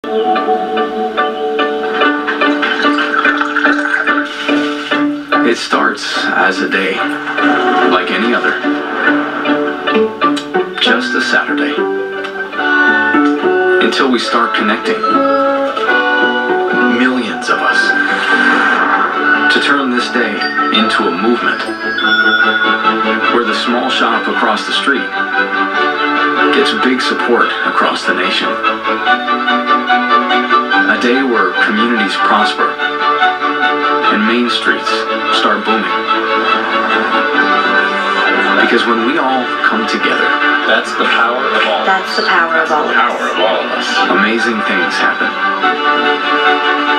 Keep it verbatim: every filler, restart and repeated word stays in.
It starts as a day, like any other. Just a Saturday. Until we start connecting. Millions of us. To turn this day into a movement. Where the small shop across the street gets big support across the nation. A day where communities prosper and main streets start booming. Because when we all come together, that's the power of all. That's the power of all. The power of all of us. Amazing things happen.